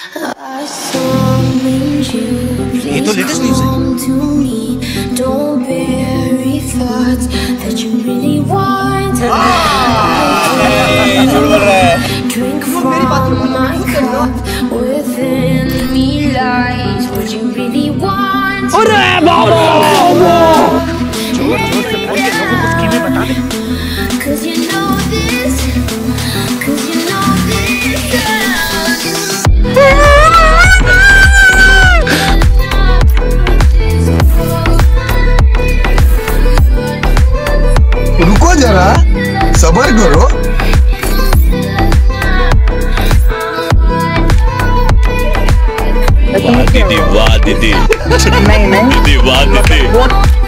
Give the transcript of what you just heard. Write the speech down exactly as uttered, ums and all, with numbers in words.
ये तो latest news है। झूठ बोल रहा है। मेरी बात अरे बाबा जोर जोर से बोल के लोगों को स्कीमें बता दे। रुको जरा, सब्र करो। वाह दीदी वाह दीदी नहीं नहीं दीदी वाह दीदी